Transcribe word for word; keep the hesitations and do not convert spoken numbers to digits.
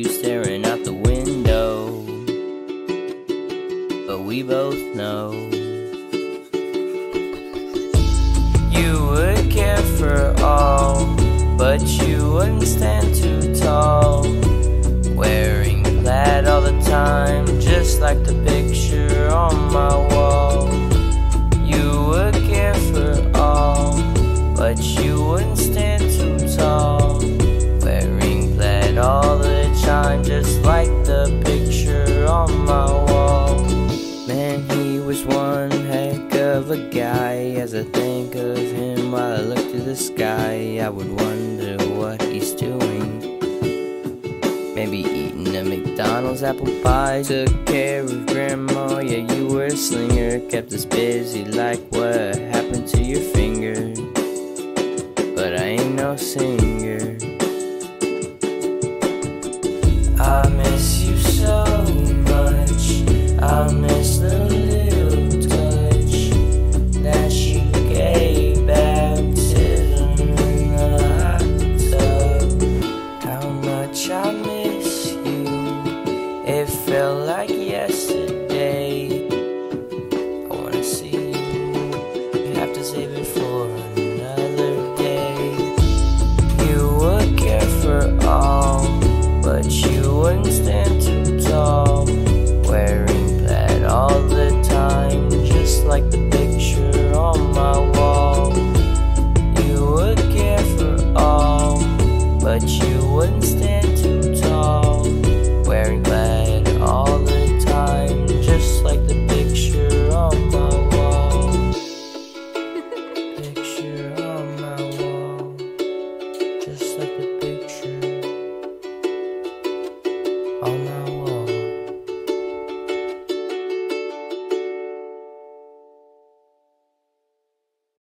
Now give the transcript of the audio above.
staring out the window, but we both know you would care for all, but you wouldn't stand too tall, wearing plaid all the time, just like the picture on my wall. You would care for all, but you wouldn't stand too tall, wearing plaid all the time, just like the picture on my wall. Man, he was one heck of a guy. As I think of him while I look to the sky, I would wonder what he's doing. Maybe eating a McDonald's apple pie. Took care of grandma, yeah, you were a slinger. Kept us busy like what happened to your finger. But I ain't no singer. I miss you so much. I miss the little touch that you gave baptism in the hot tub. How much I miss you, it felt like yesterday.